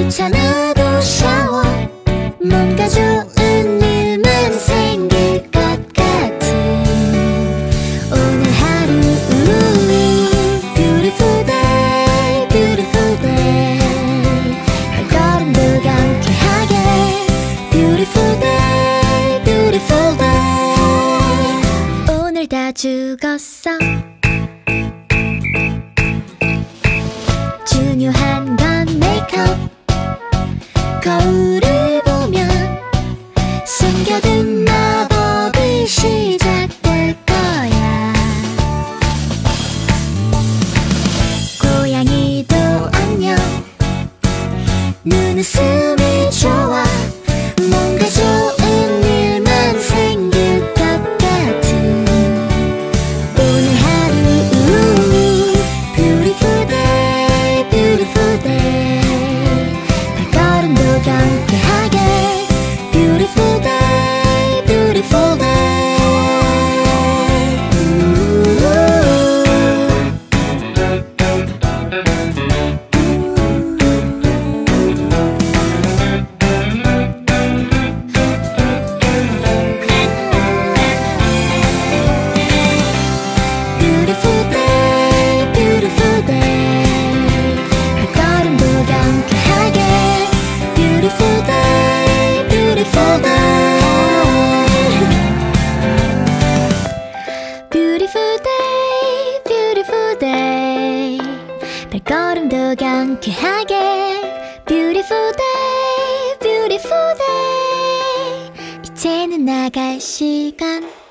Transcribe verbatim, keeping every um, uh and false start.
귀찮아도 샤워 뭔가 좋은 일만 생길 것 같은 오늘 하루 Beautiful day, beautiful day 발걸음도 경쾌하게 Beautiful day, beautiful day 오늘 다 죽었어 중요한 건 메이크업 거울을 보면 숨겨둔 마법이 시작될 거야 고양이도 안녕 눈웃음이 좋아 뭔가 좋은 일만 생길 것 같은 오늘 하루 Beautiful day, beautiful day 발걸음도 경쾌하게 Beautiful day, beautiful day Beautiful day, beautiful day 발걸음도 경쾌하게 Beautiful day, beautiful day Beautiful day, beautiful day 발걸음도 경쾌하게 Beautiful day, beautiful day 이제는 나갈 시간